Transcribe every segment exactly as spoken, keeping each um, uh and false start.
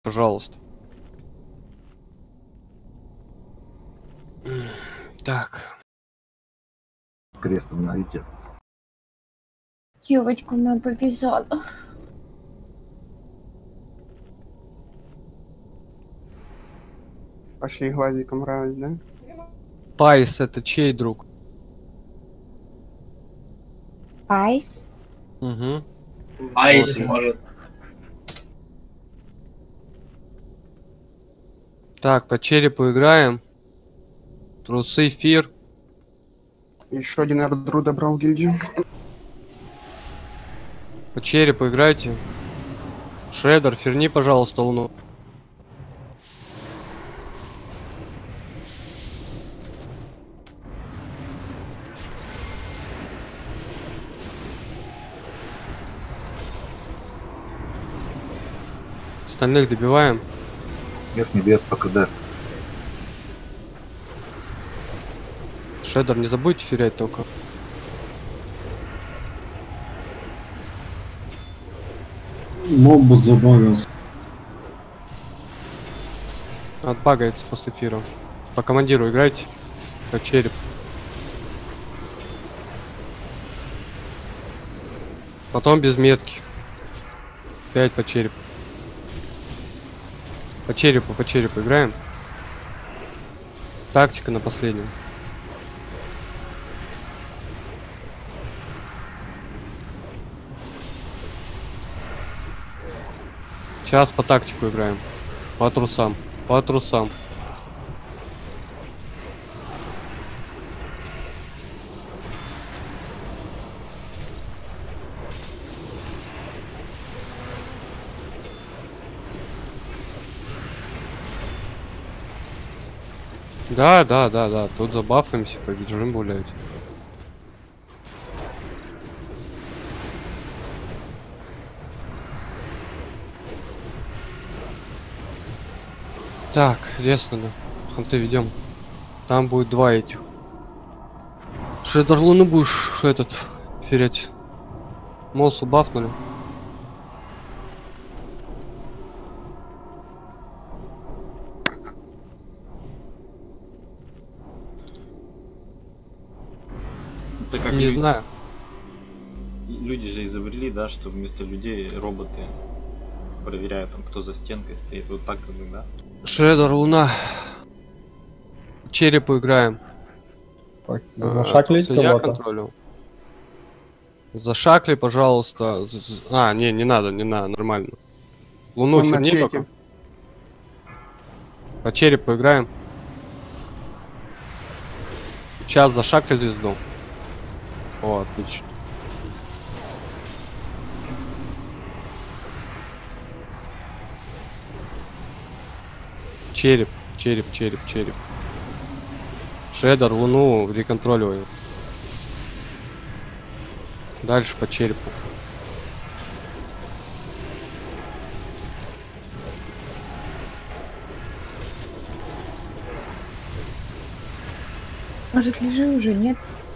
Пожалуйста. Так. Крест обновите. Девочку моя побежала. Пошли глазиком брать, да? Пайс, это чей друг? Айс. Угу. Айс, Вот. может. Так, по черепу играем. Трусы, фир. Еще один Эрдру добрал гильдию. По черепу играйте. Шредер, ферни, пожалуйста, луну. Остальных добиваем. Верхний вес по КД. Шредер, не забудьте ферять только. Моб забавился. Отбагается после фира. По командиру играйте. По череп. Потом без метки. Пять по черепу. По черепу, по черепу играем. Тактика на последнем. Сейчас по тактику играем. По трусам. По трусам. Да, да, да, да. Тут забафаемся, побежим гулять. Так, лес надо. Ханты ведем. Там будет два этих. Шредер луну будешь этот ферять. Мосу бафнули. Это как Не люди, знаю. люди же изобрели, да, что вместо людей роботы проверяют, там, кто за стенкой стоит. Вот так как бы, да? Шредер луна. Черепу играем. Так, А, зашаклить это я кого-то. контролю. Зашакли, пожалуйста. З- з- А, не, не надо, не надо, нормально. Луну Он на ферни пеке. пока. По черепу играем. Сейчас зашакли звезду. О, отлично. Череп, череп, череп, череп. Шредер, луну реконтролируем. Дальше по черепу. Может, лежи уже, нет?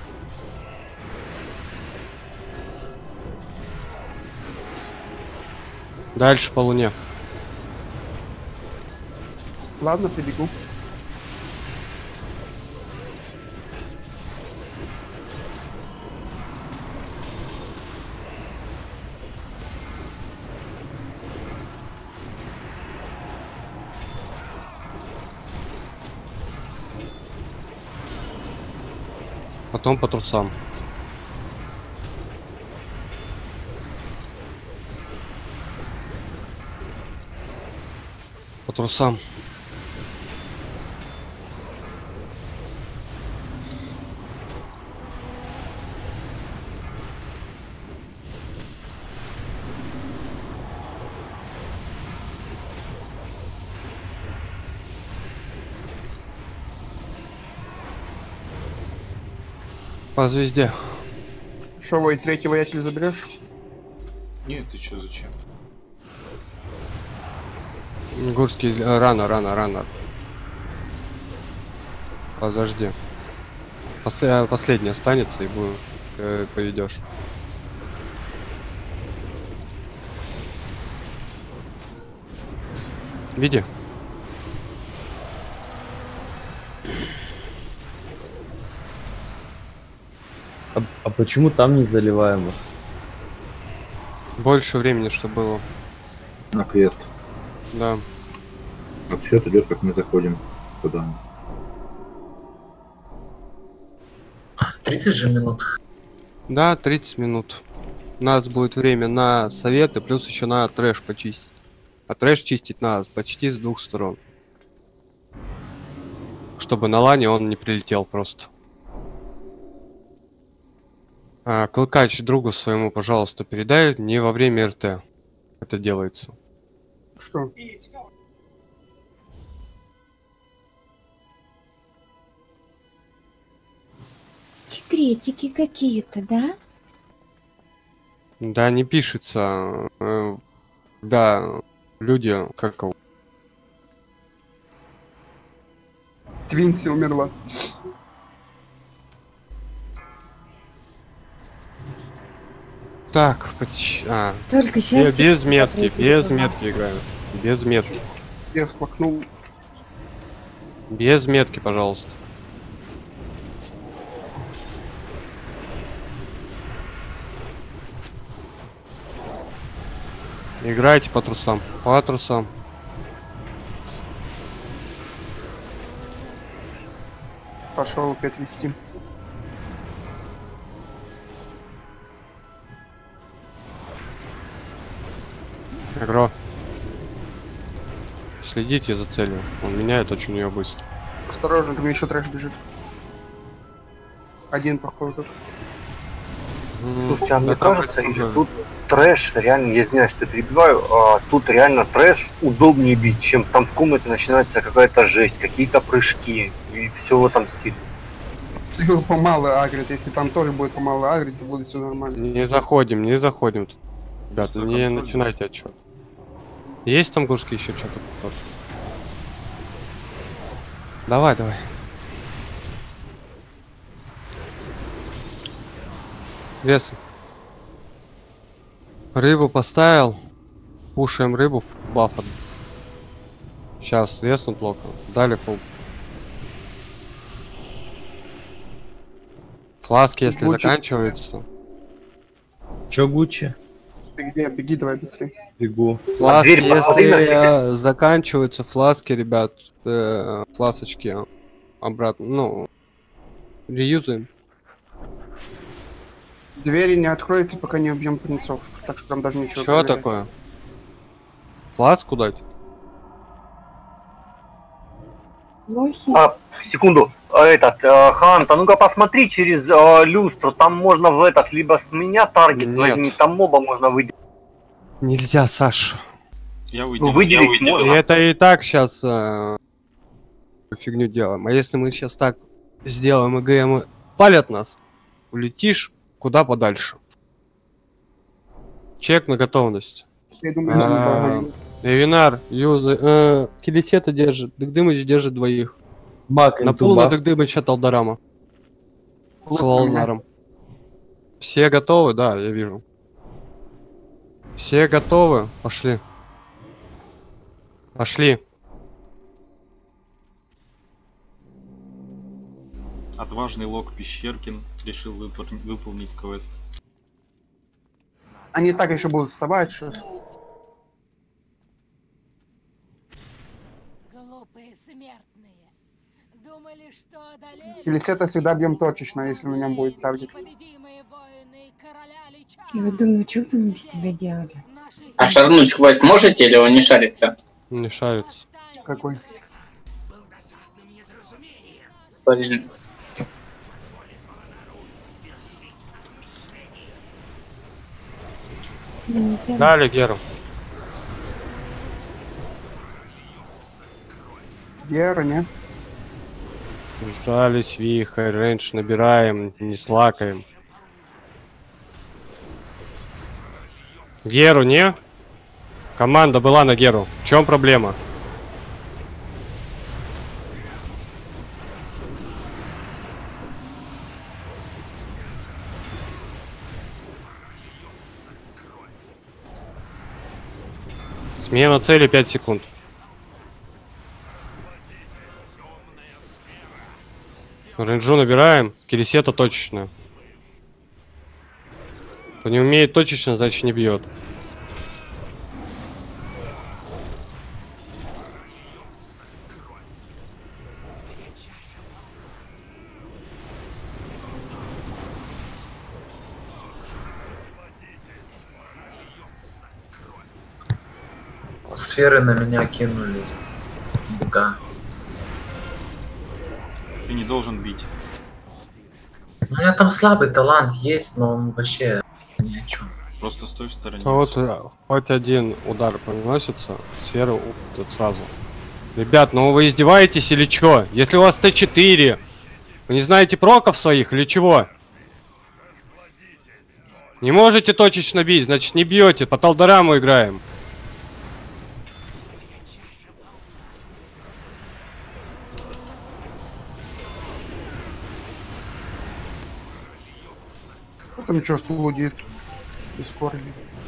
Дальше по луне. Ладно, прибегу. Потом по трусам. По трусам. По звезде. Что, Вой, третий воятель заберешь? Нет, ты чё, зачем? Гурский, э, рано, рано, рано. Подожди. После- последний останется и будем э, поведешь. Види. А, а почему там не заливаем их? Больше времени, что было. На квест. Да. Отсчет идет, как мы заходим туда. тридцать же минут. Да, тридцать минут. У нас будет время на советы, плюс еще на трэш почистить. А трэш чистить надо почти с двух сторон. Чтобы на лане он не прилетел просто. А, Клыкач, другу своему, пожалуйста, передай, не во время РТ это делается. Что? Секретики какие-то, да? Да, не пишется. э, Да, люди, как его, Твинси умерла. так, поч- а, Столько бе- счастья. без метки, смотреть без было. метки играю. Без метки. Я сплакнул. Без метки, пожалуйста. Играйте по трусам. По трусам. Пошел опять вести. Игро. Следите за целью. Он меняет очень ее быстро. Осторожно, там еще трэш бежит. Один, походу. М, Слушайте, а мне да там кажется, уже- или тут трэш, реально, я извиняюсь, что перебиваю, а тут реально трэш удобнее бить, чем там в комнате начинается какая-то жесть, какие-то прыжки и все в этом стиле. Его помало агрит. Если там тоже будет помало агрит, то будет все нормально. Не заходим, не заходим. тут. Ребят, Что, не контроль? начинайте отчет. Есть там гурский еще что-то? Вот. Давай, давай. Вес. Рыбу поставил. Кушаем рыбу в бафа. Сейчас веснут плохо. Дали пол. Фласки, если Гуччи. заканчиваются. Чё, Гуччи? Ты где? Беги давай быстрее. Бегу. Фласки, дверь посмотри на если всякий э, заканчиваются фласки, ребят, э, фласочки обратно, ну, реюзаем. Двери не откроются, пока не убьем принцов. Так что там даже ничего. Что проверять. такое? Фласку дать? Лохи. А, секунду, а, этот, а, Хант, а ну-ка посмотри через а, люстру, там можно в этот, либо с меня таргет Нет. возьми, там моба можно выделить. Нельзя, Саш. Я выделил, Ну, я выделить выделил. можно. И это и так сейчас э, фигню делаем. А если мы сейчас так сделаем и ГМ палят нас, улетишь куда подальше. Чек на готовность. Я думаю, А, нам Эвинар, юзы, э, Келесета держит, Дыгдымыч держит двоих. Мак На полный Дыгдымыч от Алдарама. С Волнаром. Все готовы? Да, я вижу. Все готовы? Пошли. Пошли. Отважный Лок Пещеркин решил выпор- выполнить квест. Они так еще будут вставать, что... Глупые смертные. Думали, что одолели. Или сета всегда бьем точечно, если на нем будет таргет. Непобедимые воины короля Лича. Я вот думаю, что бы мы без тебя делали? Наши А шарнуть квест можете или он не шарится? Не шарится. Какой? Блин. Ну, не сделали. Дали Геру. Гера, не? Сжались, вихрь, рейндж набираем, не слакаем. Геру, не? Команда была на Геру. В чем проблема? Смена цели пять секунд. Рейнджу набираем. Келесета точечно. Кто не умеет точечно, значит не бьет. Сферы на меня кинулись. Быка. Ты не должен бить. У меня там слабый талант есть, но он вообще ни о чем. Просто стой в стороне. А вот э, хоть один удар приносится, сфера уходит сразу. Ребят, ну вы издеваетесь или чё? Если у вас Т четыре, вы не знаете проков своих или чего? Не можете точечно бить, значит не бьете, по Талдораму играем. Кто там что слудит? Дискорде.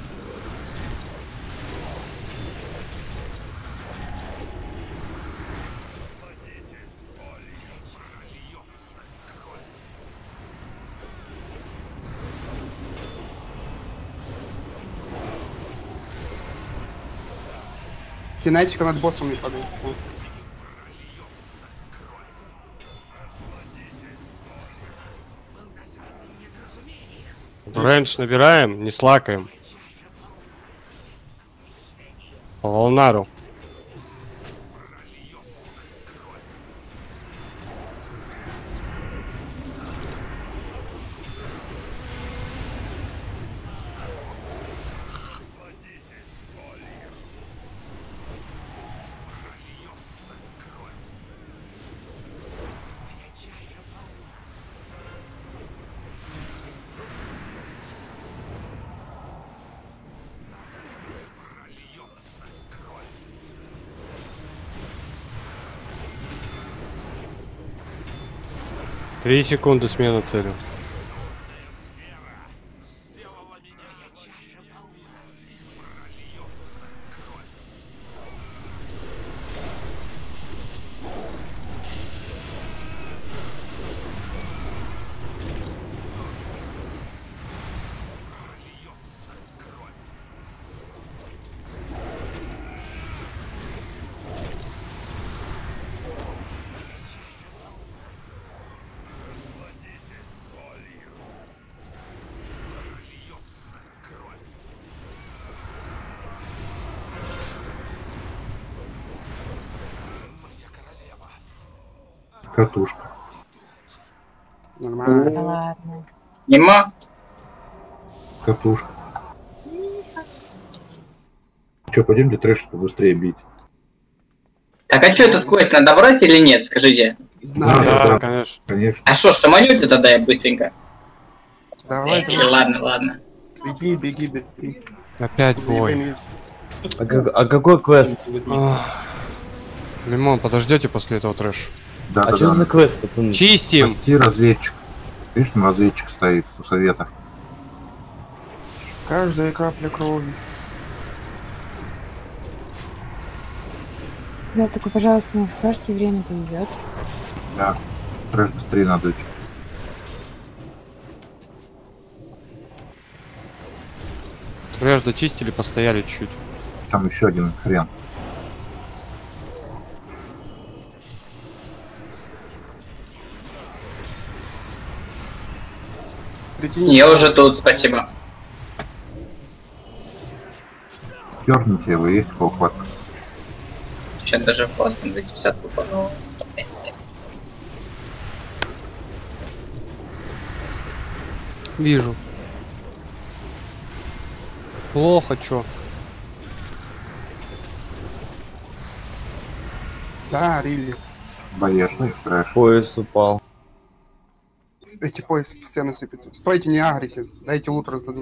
Кинетика над боссом не падает. Рейндж набираем, не слакаем. По Волнару. Три секунды смена цели. Катушка. Нормально. Да ладно. Нема? Катушка. Че, пойдемте трэш побыстрее бить. Так, а что этот квест надо брать или нет, скажите? Да, Да, да, конечно. конечно. А что, в самолете тогда я быстренько? Давай, Или давай. ладно, ладно. Беги, беги, беги. Опять бой. А, как- а какой квест? Ах. Лимон, подождете после этого трэш? Да, А да, что да. за квест, пацаны? Чистим! Спасти разведчик. Видишь, там разведчик стоит у совета. Каждая капля крови. Да, только, пожалуйста, ну, скажите, время-то идет. Да. Трэш быстрее надо идти. Трэш дочистили, постояли чуть. Там еще один хрен. Я уже тут, спасибо. Дерните его, есть полхватка. Сейчас даже фласком двести пятьдесят попал. Вижу. Плохо, чё? Да, Рилли. Боешный трэш. Поезд упал. Эти поясы постоянно сыпятся. Стойте, не агрите. Дайте лут раздадут.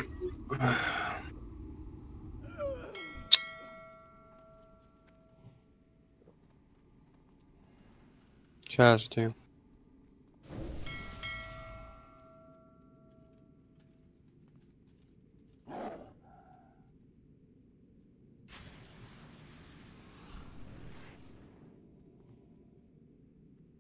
Сейчас жди.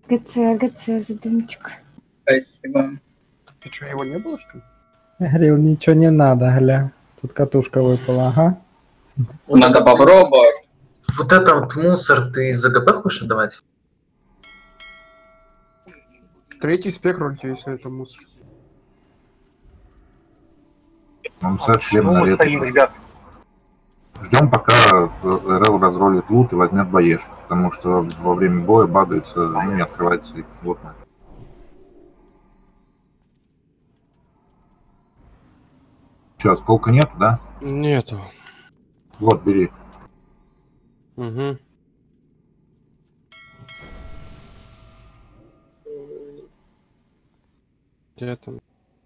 ГЦ, ГЦ, задумчик. Спасибо. Ты что, его не было, что ли? Я говорил, ничего не надо, гля. Тут катушка выпала, ага. Надо попробовать. Вот этот мусор ты из АГП хочешь отдавать? Третий спектр, если это мусор. Нам А совсем почему на мы лето. стоим, ребят? Ждем, пока РЛ разролит лут и возьмет боешку, потому что во время боя багается, ну, не открывается плотно. Че, осколка нету, да? Нету. Вот, бери. Угу. Где там?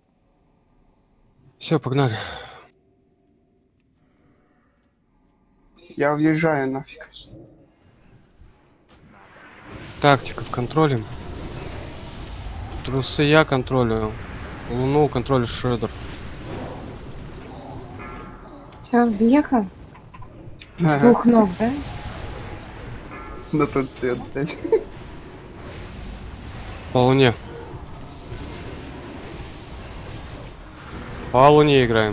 Все, погнали. Я въезжаю нафиг. Тактика в контроле. Трусы я контролю. Луну контролю Шредер. Все, въехал? С Ага. двух ног, да? На тот цвет, блядь. По луне. По луне играем.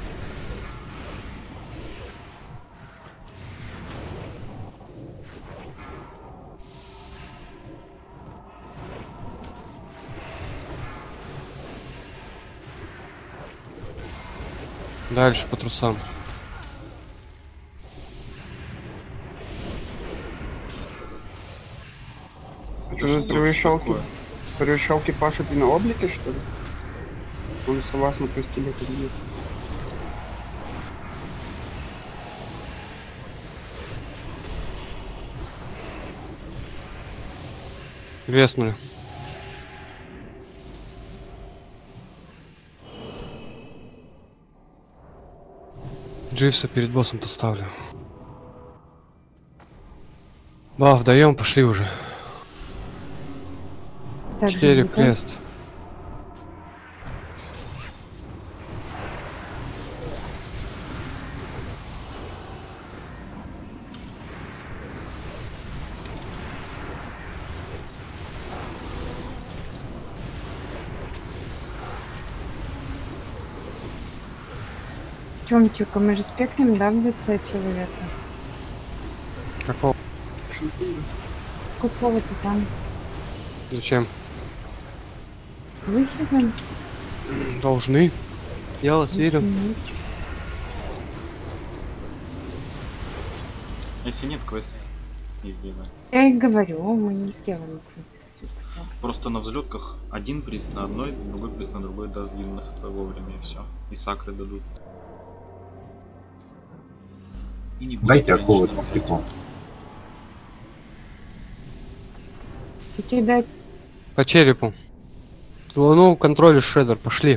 Дальше по трусам. Что за превышалки? Превышалки пашут и на облике, что ли? Он согласно простилет или нет? Леснули. Дживса перед боссом поставлю. Баф даем, пошли уже. Так же Четыре будет, да? крест. Тёмчик, а мы же спекнем, да, в ДЦ человека? Какого? Какого-то там. Зачем? Выхлебом? Должны. Я вас верю. Если нет, квест не сделаем. Я и говорю, мы не сделаем просто все такое. Просто на взлетках один приз на одной, другой приз на другой даст длинных вовремя и все. И сакры дадут. И не будет Дайте оковы ограниченного тактику. Что тебе дать? По черепу. Луну контроль Шредер, пошли.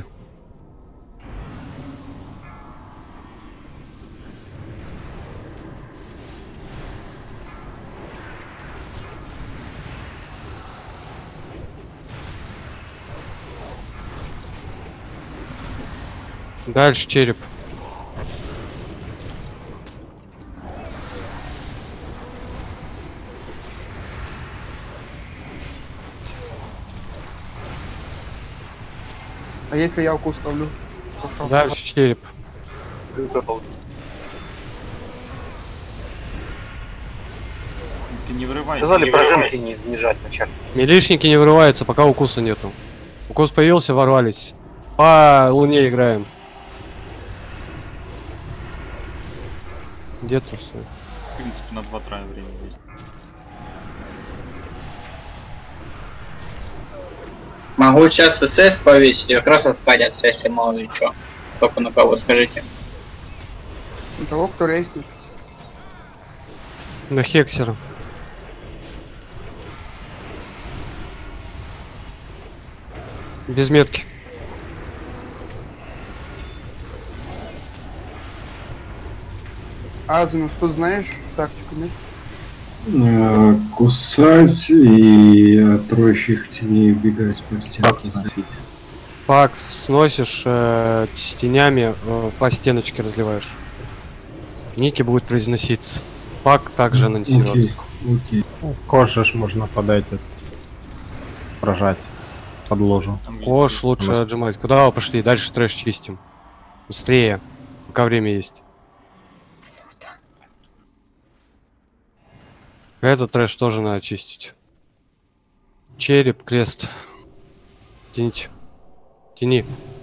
Дальше череп. А если я укус ставлю? Пошел. Дальше череп. Ты не врывайся. Сказали не прожимки врывайся. не, не жать вначале. Милишники не вырываются, пока укуса нету. Укус появился, ворвались. По луне играем. Где трусы? В принципе, на два трая время есть. Могу сейчас ЦС повесить, и как раз отпадет, если мало ли что. Только на кого, скажите. У того, кто рейснет. На Хексера. Без метки. Азинус, тут знаешь тактику, нет? Э, Кусать и от троящих теней убегать по стенке. Пак сносишь э, с тенями, э, по стеночке разливаешь. Ники будет произноситься. Пак также анонсироваться. Окей, окей. Кожа ж можно подать. прожать под ложу. Кош лучше отжимать. Куда вы пошли? Дальше трэш чистим. Быстрее. Пока время есть. Этот трэш тоже надо чистить. Череп, крест. Тяните. Тяни.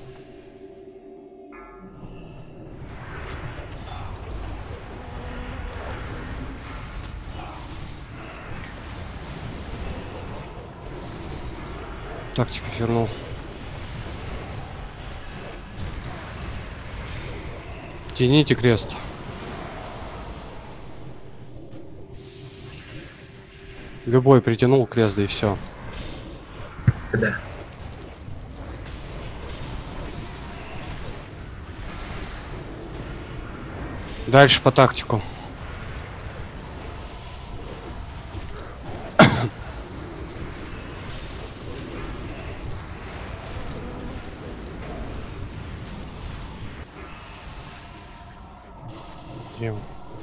Тактика вернул. Тяните крест. Любой притянул крест, да и все. Да. Дальше по тактику. Дел.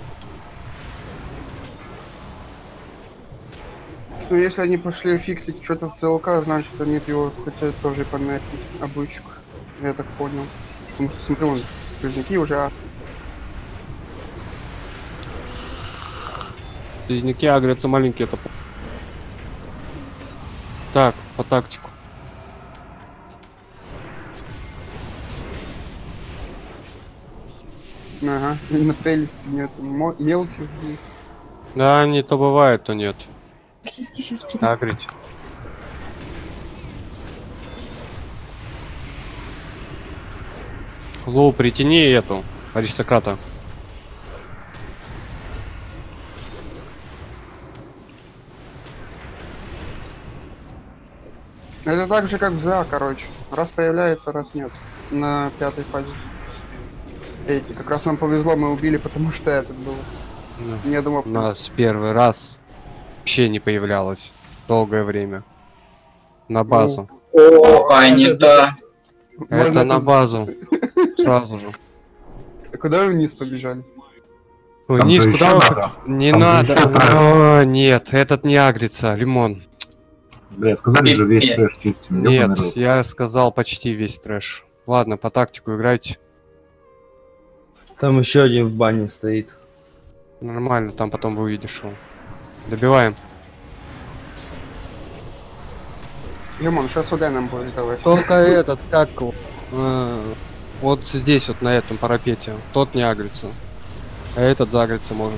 Ну, если они пошли фиксить что-то в ЦЛК, значит, они его хотят тоже понять обычку. Я так понял. Потому что, смотри, вон, слизняки уже... а. Слизняки агрятся маленькие. Это... Так, по тактику. Ага, и на прелести нет мо- мелких. Да, не то бывает, то нет. Подождите, сейчас приду. Агрить. Лу, притяни эту аристократа. Это так же, как в ЗА, короче. Раз появляется, раз нет. На пятой фазе. Эти, как раз нам повезло, мы убили, потому что этот был. Да. Не думал. У нас первый раз вообще не появлялось долгое время. На базу. О, а не та. Это Можно на это- базу. Сразу же. А куда вы вниз побежали? Ой, Там низ, же куда ещё вы... надо. Не Там же надо. ещё трэш. О, нет, этот не агрится. Лимон. Блядь, сказали же весь Нет. трэш чистим. Нет, ёбаный рот. я сказал почти весь трэш. Ладно, по тактику играйте. Там еще один в бане стоит. Нормально, там потом вы увидишь его. Добиваем. Лимон, сейчас удай нам будет давать. Только этот, как его, э, вот здесь вот на этом парапете. Тот не агрится. А этот загриться может.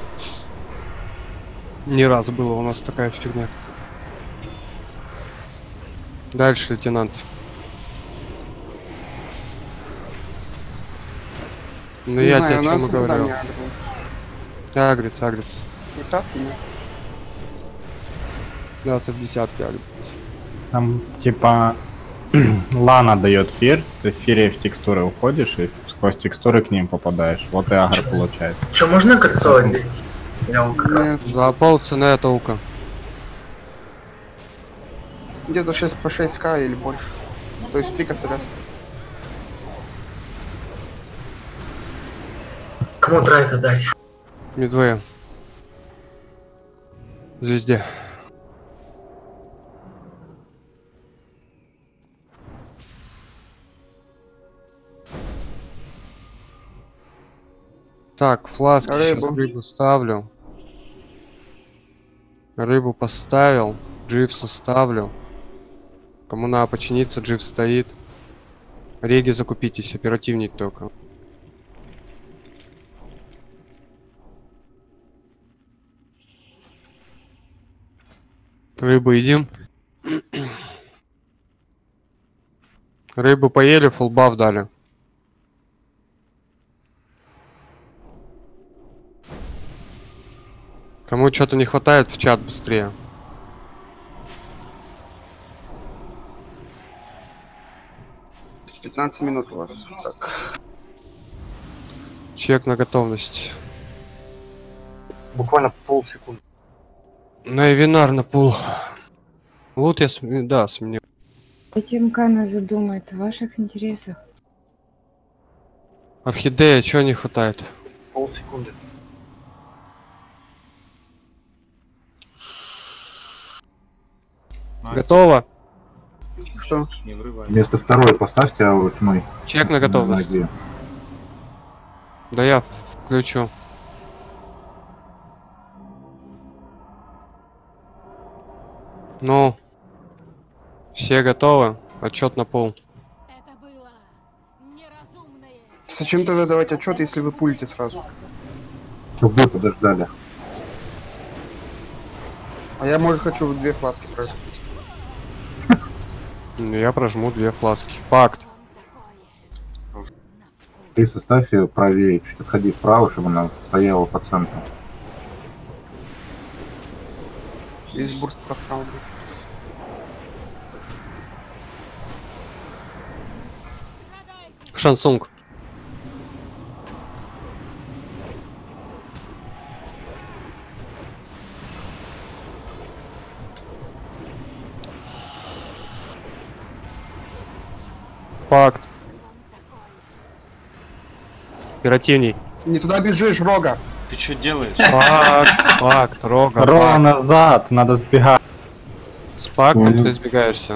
Не раз было у нас такая фигня. Дальше, лейтенант. Ну Не я знаю, тебе у о нас чем и никогда говорил. не агрил. Агрится, агрится. Десятки нет. Нас в десятке агрится. Там типа лана дает фир, ты в фире в текстуры уходишь и сквозь текстуры к ним попадаешь. Вот и агро получается. Что, можно кольцо одеть? Я вот как раз... Нет, За полцены это ука. где-то шесть по шесть ка или больше. То есть три косаря. Кому драйта дать? Медвея. Звезде. Так, фласки Рыбу. сейчас рыбу ставлю. Рыбу поставил. Дживса ставлю. Кому надо починиться, Дживс стоит. Реги закупитесь, оперативней только. Рыбу едим. Рыбу поели, фулбаф дали. Кому что-то не хватает, в чат быстрее. пятнадцать минут у вас. Так. Чек на готовность. Буквально полсекунды. На Эвинар на пул. Лут я см... да, сменил. Эти МК задумает в ваших интересах. Орхидея, чего не хватает? Полсекунды. Готово. Что? Не врывай. Вместо второй поставьте ауру тьмы. Чек на готовность. Ноги. Да я включу. Ну, все готовы? Отчет на пол. Это было неразумное. Зачем тогда давать отчет, если вы пулите сразу? Чтобы вы подождали. А я, может, хочу две фласки прожать. Я прожму две фласки. Факт. Ты составь ее правее, чуть отходи вправо, чтобы она стояла по центру. Весь бурст просрал, блядь. Шансунг. Факт. Оперативней. Не туда бежишь, Рога. Ты что делаешь? Факт, факт, Рога. Ро факт. назад, надо сбегать. С фактом Понял. ты сбегаешься.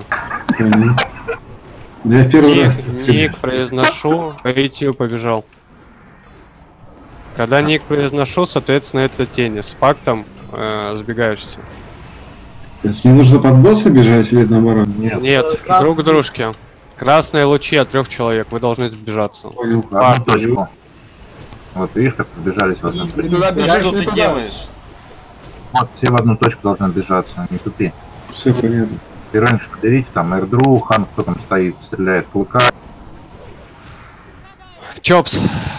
Да я первый Ник, раз это стреляю. ник произношу, Эйтию побежал. Когда ник произношу, соответственно, это тени. С фактом э, сбегаешься. То есть мне нужно под босса бежать или наоборот? Нет. Нет, Красный. друг дружке. Красные лучи от трех человек, вы должны сбежаться. Понял. В одну точку. Вот видишь, как побежались в одну Не точку. туда Да бежишь, что не ты туда. делаешь? Вот, все в одну точку должны бежаться, не тупи. Все понятно. Пирончик берите, там Эрдру, Хан, кто там стоит, стреляет, Клыка. Чопс.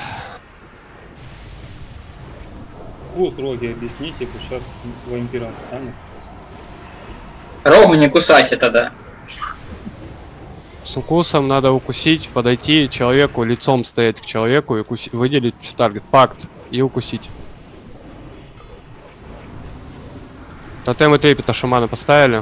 Вкус Роги объясните, пусть сейчас вампиром станет. Рогу не кусайте тогда. С укусом надо укусить, подойти человеку, лицом стоять к человеку и укуси- выделить в таргет. Факт. И укусить. Тотемы трепета шамана поставили.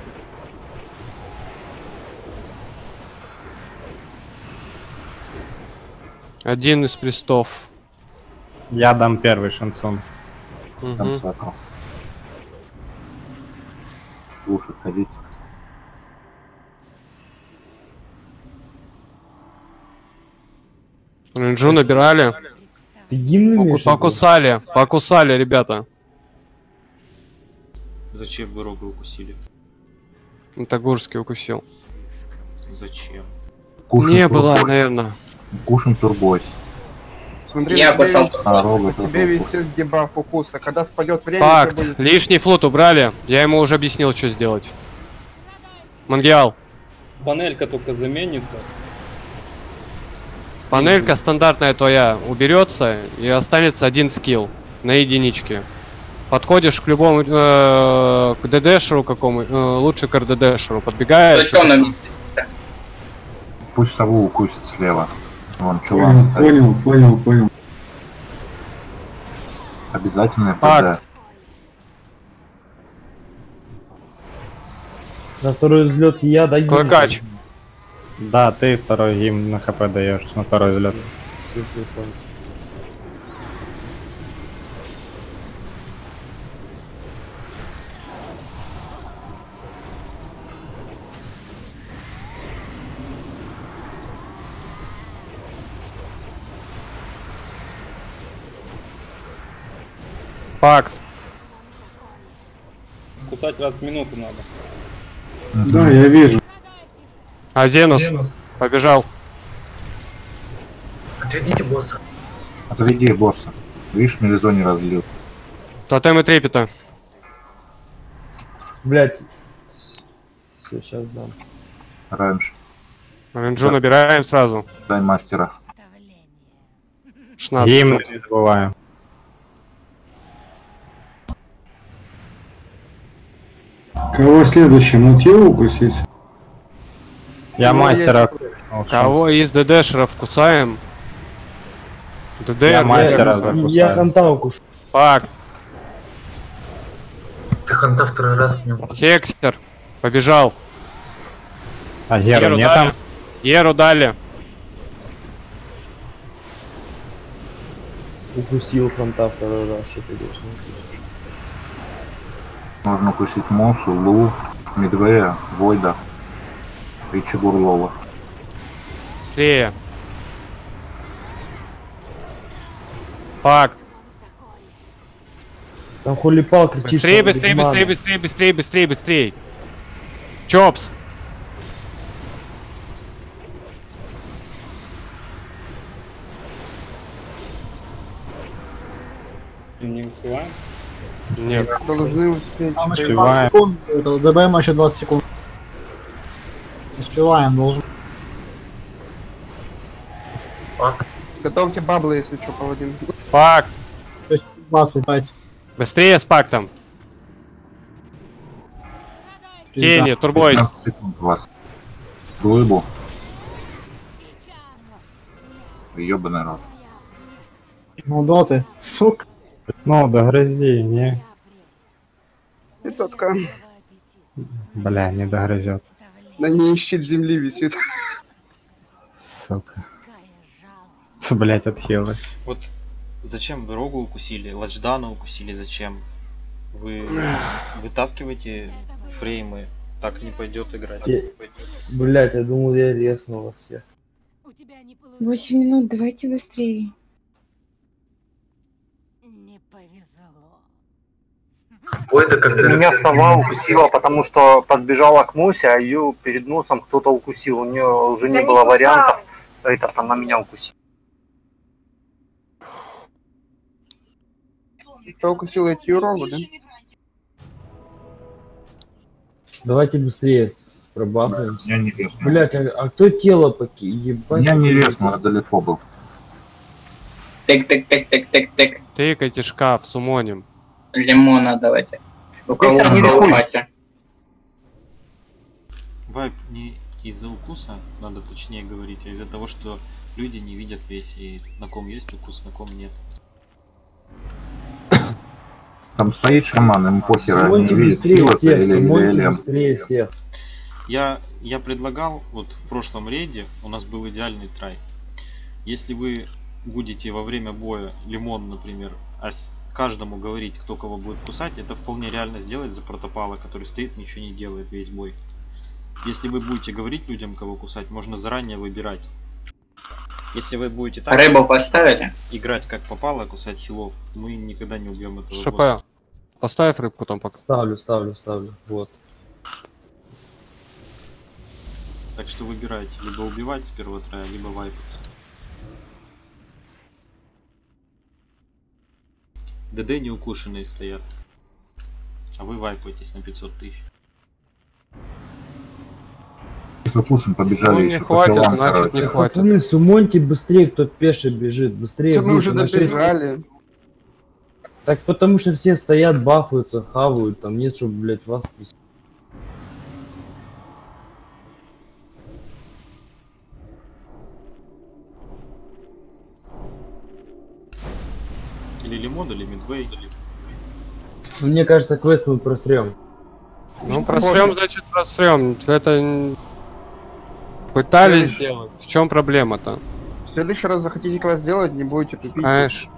Один из престов. Я дам первый шансон. Мгм. Там сакал. Слушай, ходить. Ринджу набирали. Ты гимн Поку- умеешь? покусали. Покусали, ребята. Зачем вы Рогу укусили? Тагурский укусил. Зачем? Кушин Не было, турбой. наверное. Кушин турбойс. Смотри, Я на тебе, пацан. вис- А, Рога на тоже тебе укус. висит дебаф укуса. Когда спадет время, Факт. тебе будет... Лишний флот убрали. Я ему уже объяснил, что сделать. Мангиал. Панелька только заменится. Панелька стандартная твоя уберется и останется один скилл на единичке. Подходишь к любому э, к ДДшеру какому, э, лучше к РДДшеру, подбегаешь. Точно на Пусть сову укусит слева. Вон, Понял, чувак. стоит. понял, понял, понял. Обязательно Факт. ПД. На второй взлетке я даю. Клыкач. Да, ты второй гимн на хп даешь на второй взлет. Всё, всё, понял. Факт. Кусать раз в минуту надо. Да, я вижу. Азенус. Побежал. Отведите босса. Отведи босса. Видишь, мелизоне разлил. Тотемы трепета. Блять. Все, сейчас дам. Раньше. Ринджу Да. набираем сразу. Дай мастера. шестнадцать. Гимн не забываем. Кого следующий? Мутью укусить? Я Ну, мастера. есть- Кого из ДДшеров кусаем? ДД. Я мастера Я, закусаю. я ханта укушу. Факт. Ты ханта второй раз не укусил. Хекстер. Побежал. А Геру нет дали. там? Еру дали. Укусил ханта второй раз. Что ты делаешь? Не укусишь. Можно укусить Мосу, Лу. Медвея, Войда и Чебурлова. Быстрее. Факт. Там хулипал кричит. Быстрее, что быстрее, без быстрее, маны. быстрее, быстрее, быстрее, быстрее. Чопс. Не успеваем? Нет. Должны успеть. Там еще Успеваем. двадцать секунд. Это ДБМ еще двадцать секунд. Успеваем, должен. Готовьте баблы, если что, паладин. Факт. двадцать, давайте. Быстрее с пактом. Келли, турбойс. пятнадцать секунд у вас. Глыбу. Ёбаный рот. Ну да ты, сука. Ну, догрызи, не. пятьсотка. Бля, не догрызет. На ней щит земли висит. Сука. Блять, отхилы. Вот зачем вы Рогу укусили, Ладждана укусили, зачем? Вы вытаскиваете фреймы, так не пойдет играть. Я- Блять, я думал, я резнул вас всех. Восемь минут, давайте быстрее. Войда, когда Меня сова укусила, потому что подбежала к Мосе, а ее перед носом кто-то укусил. У нее уже не было вариантов. Этот, она меня укусила. Кто укусил эти рогу, да? Давайте быстрее пробахаемся. Я не резнул. Блять, а, а кто тело поки? Ебать. Я не резнул, я далеко был. Так, так, так, так, так, так. Тыкайте шкаф, сумоним. Лимона давайте. У кого Виктор, не на рискуй. лопате? Вайп не из-за укуса, надо точнее говорить, а из-за того, что люди не видят весь, и на ком есть укус, на ком нет. Там стоит шаман, ему похер, они Сумоньте видят, быстрее хилота всех, или сумоньте Элем. быстрее всех. Я, я предлагал, вот в прошлом рейде у нас был идеальный трай. Если вы будете во время боя лимон, например, а с- каждому говорить, кто кого будет кусать, это вполне реально сделать за протопала, который стоит, ничего не делает весь бой. Если вы будете говорить людям, кого кусать, можно заранее выбирать. Если вы будете так Рыбу поставили? играть как попало, кусать хилов, мы никогда не убьем этого ШП. босса. Поставь рыбку там пока. Ставлю, ставлю, ставлю. Вот. Так что выбирайте, либо убивать с первого трая, либо вайпаться. ДД неукушенные стоят. А вы вайпаетесь на пятьсот тысяч. С укусом побежали Ну, не еще по хватит, делам, значит, короче. не хватит. Пацаны, сумоньте быстрее, кто пеше бежит. Быстрее. Что мы выше, уже на шесть. добежали? Так потому что все стоят, бафаются, хавают, там нет, чтобы, блять, вас пустить. Или лимон, или мидвей. Мне кажется, квест мы просрем. Ну, просрем, значит, просрем. Это н- пытались сделать. В чем проблема-то? В следующий раз захотите квест сделать, не будете тупить. Конечно.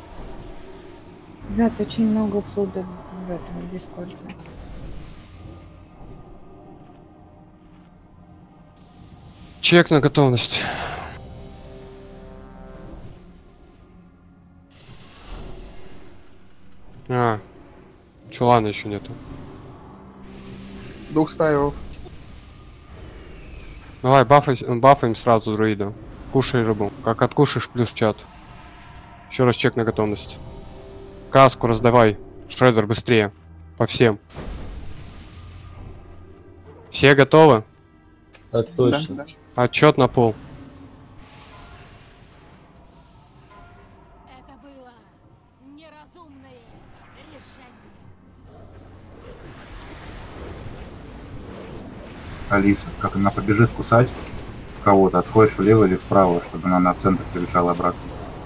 Ребят, очень много флуда в этом в дискорде. Чек на готовность. А, чулана еще нету. Дух ставил. Давай, бафай, бафаем сразу друида. Кушай рыбу. Как откушаешь, плюс чат. Еще раз чек на готовность. Каску раздавай. Шредер, быстрее. По всем. Все готовы? Так точно. Да, да. Отчет на пол. Это было неразумное решение. Алиса, как она побежит кусать кого-то, отходишь влево или вправо, чтобы она на центр перебежала обратно.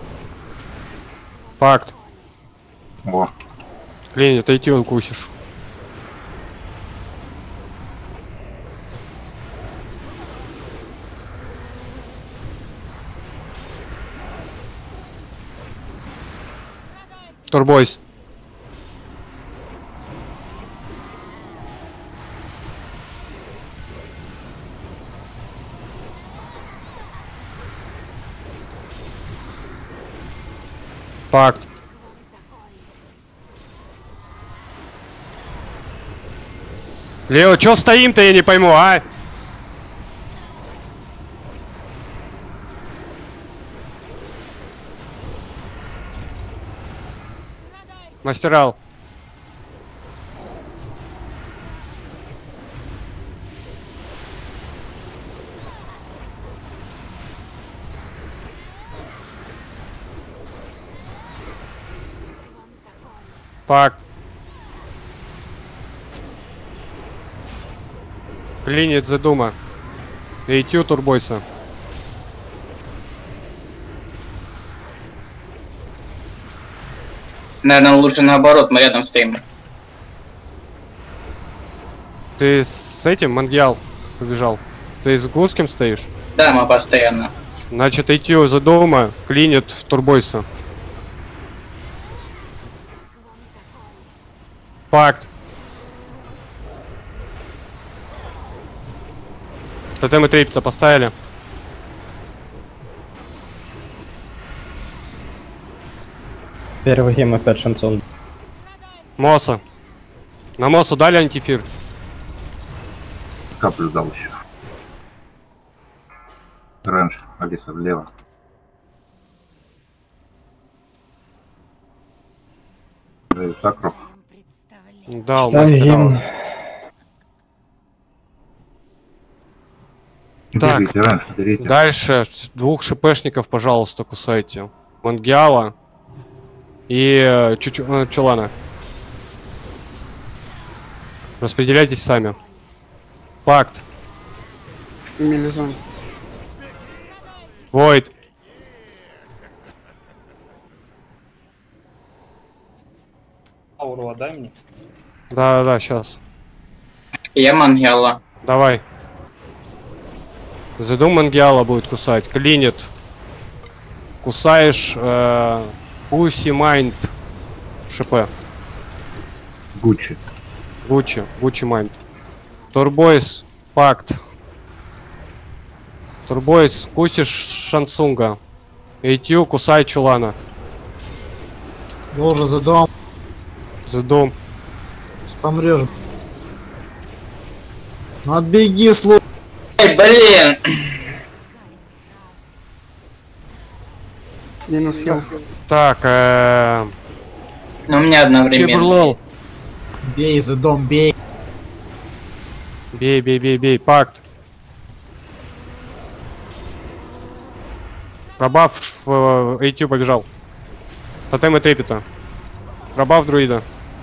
Факт. О, Лень, отойти укусишь. Турбойс. Факт. Лео, чё стоим-то, я не пойму, а? Мастерал. Факт. Клинит задума. Эйтю турбойса. Наверное, лучше наоборот, мы рядом стоим. Ты с этим, Мангиал, побежал? Ты с Гуским стоишь? Да, мы постоянно. Значит, Эйтю задума, клинит турбойса. Факт. Тотем и трепета поставили. Первый гейм опять шансон. Моса. На Мосу дали антифир? Каплю дал еще. Раньше, Алиса влево. Даю сакру. Дал, мастер. Так, Берите раньше, берите. дальше двух шипешников, пожалуйста, кусайте. Мангиала и Чучу... э, Чулана. Распределяйтесь сами. Факт. Мелизон. Войд. Ауру отдай мне. Да-да-да, сейчас. Я Мангиала. Давай. Задум Мангиала будет кусать. Клинит. Кусаешь э, Пуси Майнд ШП. Гуччи. Гуччи. Гуччи Майнд. Турбойс. Факт. Турбойс. Кусишь Шансунга. Эйтю. Кусай Чулана. Должен за дом. За дом. Помрешь. Ну отбеги, слушай. Эй, блин! Минус хил. Так, э... Но у меня одновременно. Чебурлол. Бей за дом, бей. Бей, бей, бей, бей. Пакт. Пробав в Эйтю побежал. Тотем и трепета. Пробав друида.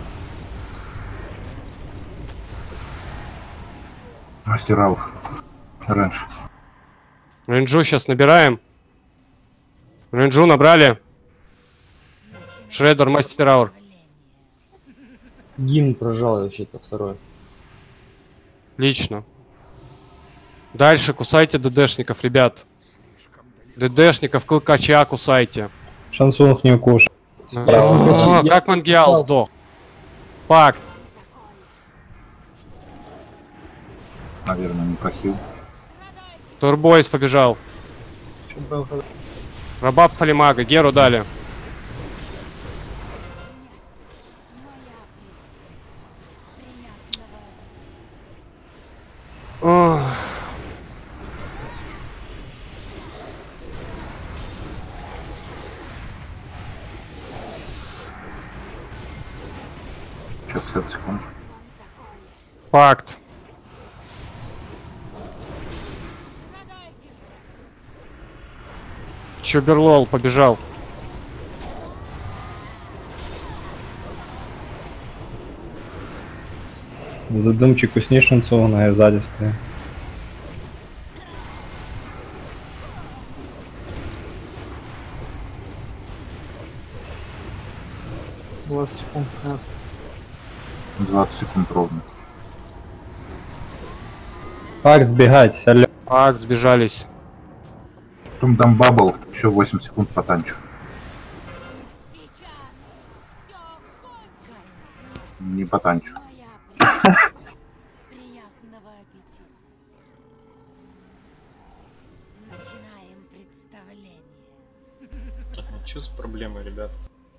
Мастерал. Раньше. Рейнджу сейчас набираем. Рейнджу набрали. Шреддер, мастер аур. Гимн прожал вообще-то второй. Отлично. Дальше кусайте ДДшников, ребят. ДДшников, клыкача кусайте. Шансунг не укушал. А, как Мангиал сдох. Факт. Наверное, не прохил. Турбойс побежал. Рабаб Фалимага, Геру дали. Ох. Че, пятьдесят секунд. Факт. Чуберлол побежал. Задумчик усни шансона, я сзади стою. двадцать секунд. двадцать секунд ровно. Факт сбегать, алло. Факт, сбежались. Потом дам бабл, еще восемь секунд потанчу. Не потанчу. Приятного аппетита. Начинаем представление. Так, ну что с проблемой, ребят?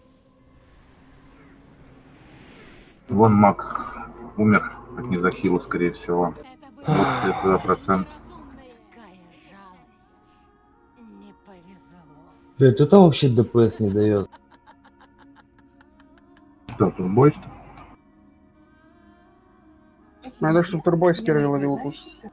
Вон маг умер от незахила, скорее всего. Вот процент. Бля, кто там вообще ДПС не дает? Что, турбой? Надо, чтобы турбой с первой ловил укус.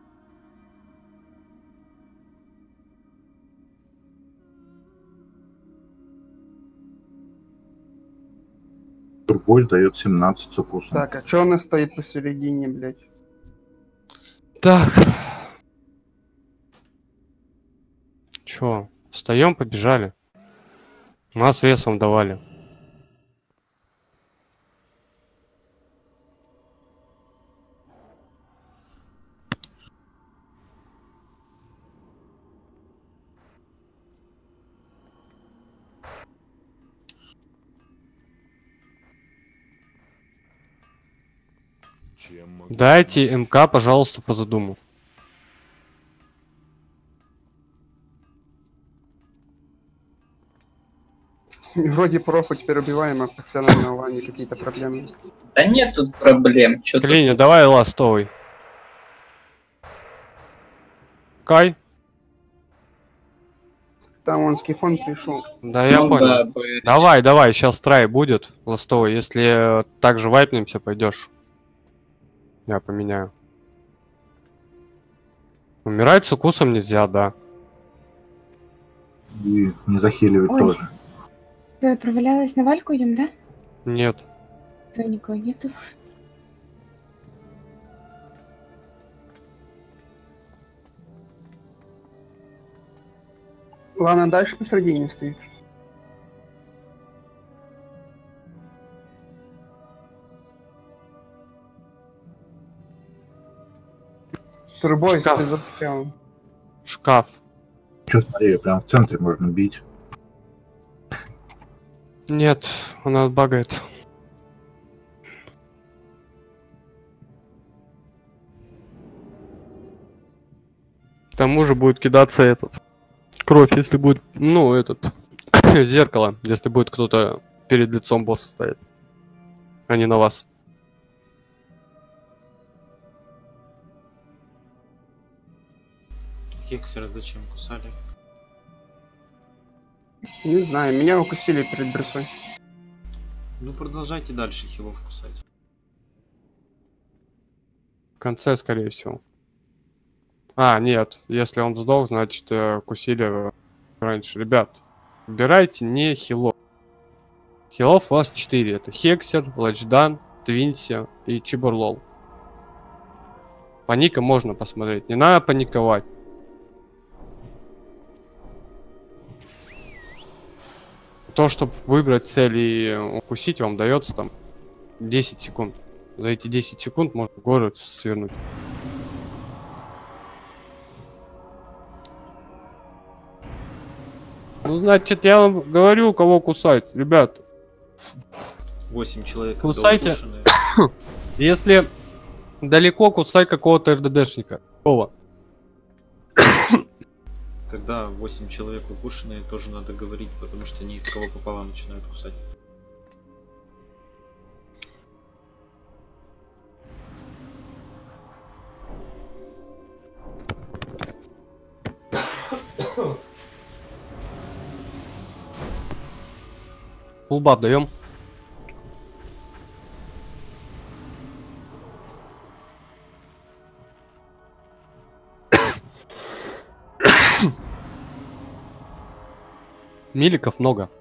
Турбой дает семнадцать с укусом. Так, а чё у нас стоит посередине, блядь? Так. Чё? Встаем, побежали. Нас весом давали. Дайте МК, пожалуйста, по задуму. Вроде профа теперь убиваем, а постоянно на лане какие-то проблемы. Да нет тут проблем. Чё тут? Клиня, давай ластовый. Кай. Там он скифон пришел. Да, я Ну понял. да, бы- Давай, давай, сейчас трай будет ластовый. Если так же вайпнемся, пойдешь. Я поменяю. Умирать с укусом нельзя, да. И не захиливать Ой. тоже. Ты провалялась на Вальку идем, да? Нет. Да никого нету. Ладно, дальше посередине стоит. Турбой, Шкаф. ты запрял. Шкаф. Чё, смотри, прям в центре можно бить. Нет, она отбагает. К тому же будет кидаться этот. Кровь, если будет, ну, этот. Зеркало, если будет кто-то перед лицом босса стоять. А не на вас. Хексера зачем кусали? Не знаю, меня укусили перед бросой. Ну продолжайте дальше хилов кусать. В конце, скорее всего. А, нет. Если он сдох, значит, э, кусили э, раньше. Ребят, выбирайте не хилов. Хилов у вас четыре. Это Хексер, Лачдан, Твинси и Чибурлол. По никам можно посмотреть. Не надо паниковать. То, чтобы выбрать цель и укусить, вам дается там десять секунд. За эти десять секунд можно город свернуть. Ну, значит, я вам говорю, кого кусать, ребят. восемь человек. Кусайте. укушенные. Если далеко, кусай какого-то РДДшника. Какого? Когда восемь человек укушенные, тоже надо говорить, потому что они из кого попало начинают кусать. Фулбаф даем. Миликов много.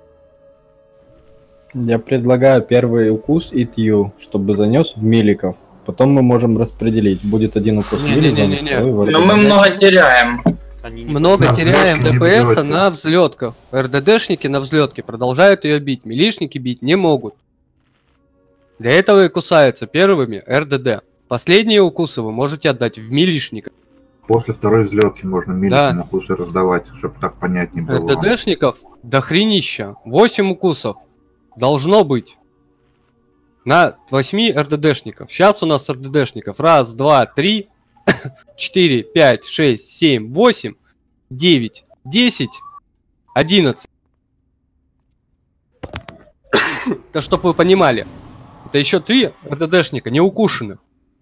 Я предлагаю первый укус и Тью, чтобы занес в миликов. Потом мы можем распределить. Будет один укус миликов. Не-не-не-не. Но мы много теряем. Много Да, теряем взлётки не ДПС бьёте. на взлетках. РДДшники на взлетке продолжают ее бить. Милишники бить не могут. Для этого и кусаются первыми РДД. Последние укусы вы можете отдать в милишника. После второй взлетки можно милики Да. на укусы раздавать, чтобы так понятнее было. РДДшников до хренища. восемь укусов. Должно быть. На восьми РДДшников. Сейчас у нас РДДшников. Раз, два, три, четыре, пять, шесть, семь, восемь, девять, десять, одиннадцать. Это чтоб вы понимали. Это еще три РДДшника, не укушенных.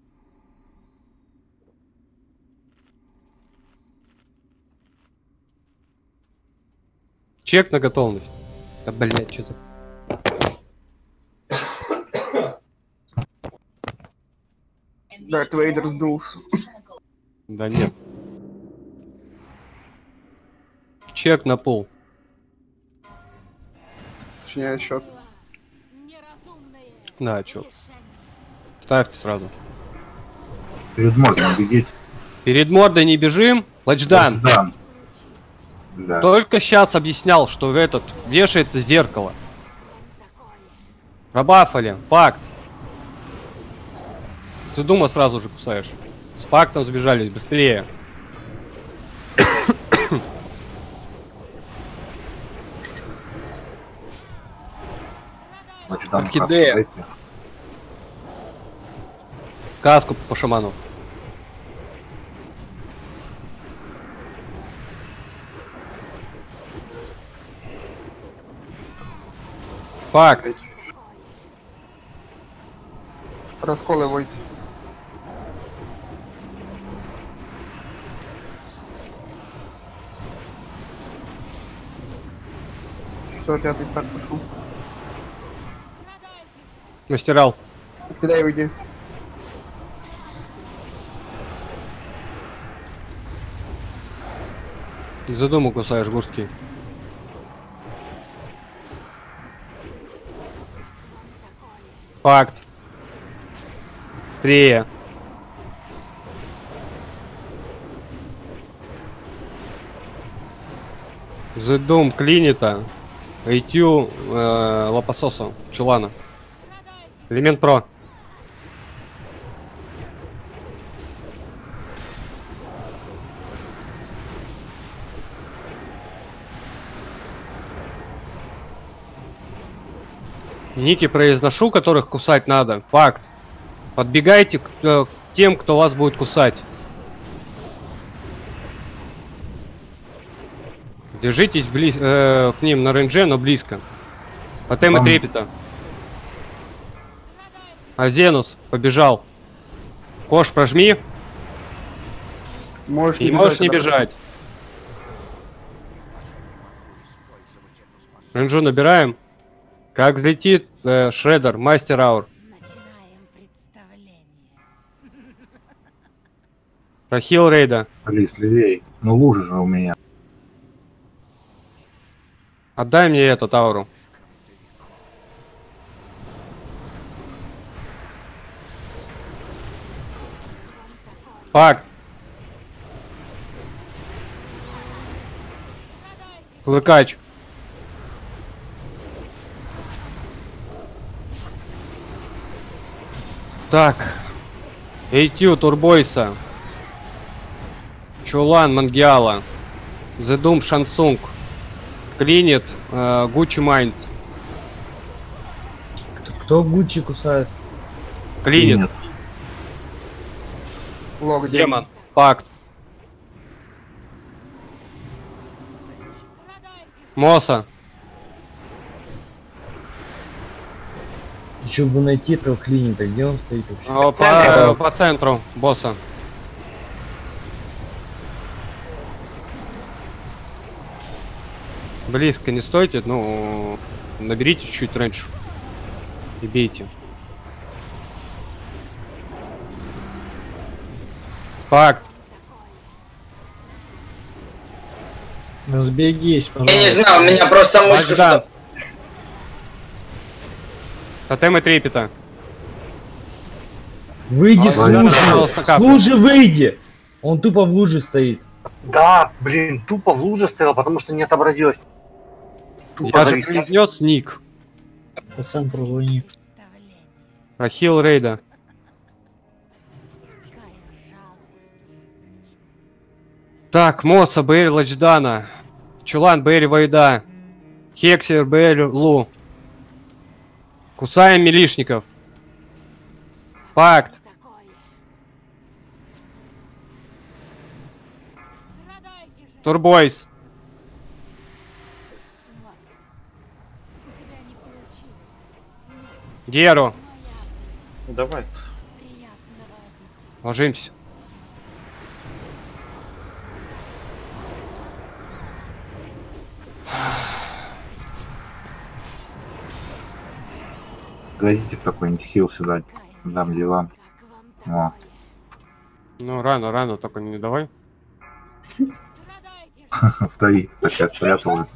Чек на готовность. Да, блядь, что за... Дарт Вейдер сдулся. Да нет. Чек на пол. Точнее, счет. Да, чё. Ставьте сразу. Перед мордой не бегите. Перед мордой не бежим. Лачдан. Да. Да. Только сейчас объяснял, что в этот вешается зеркало. Пробафали. Пакт. С дума сразу же кусаешь. С пактом сбежались. Быстрее. Орхидея. Каску по шаману. Фак. Расколы войти. Все, пятый старт пошел. Мастерал. Кидай, уйди. За дому кусаешь густки. Факт. Быстрее. The Doom клинита. Эйтю э, Лапасоса. Чулана. Элемент про. Ники произношу, которых кусать надо. Факт. Подбегайте к, э, к тем, кто вас будет кусать. Держитесь близ, э, к ним на рейнже, но близко. Тотемы трепета. Азенус побежал. Кош, прожми. Можешь не, не можешь бежать, не да. бежать. Рейнджу набираем. Как взлетит э, Шреддер, Мастер Аур. Прохил рейда. Алис, левей. Ну лужа же у меня. Отдай мне этот ауру. Факт. Клыкач. Так. Эйтю, Турбойса. Чулан, Мангиала. The Doom, Шансунг. Клинит, э, Гуччи Майнд. Кто Гуччи кусает? Клинит. Лог, Демон. Факт. Моса. Еще бы найти этого клинита, где он стоит вообще? О, по, по центру босса. Близко не стойте, ну наберите чуть раньше и бейте. Факт. Разбегись, пожалуйста. Я не знаю, у меня просто мучка Лачдан. что... Тотемы трепета. Выйди с Лачдан, лужи! пожалуйста, С капли. лужи выйди! Он тупо в луже стоит. Да, блин, тупо в луже стоял, потому что не отобразилось. Тупо Я же завис. принес ник. По центру войник. Прохил рейда. Так, Моса, Бэри Лачдана. Чулан, Бэри Вайда. Хексер, Бэри Лу. Кусаем милишников. Факт. Турбойс. Геру. Давай. Ложимся. Дадите какой-нибудь хил сюда. Дам дела. О. Ну, рано, рано, только не давай. Стоит, такая спряталась.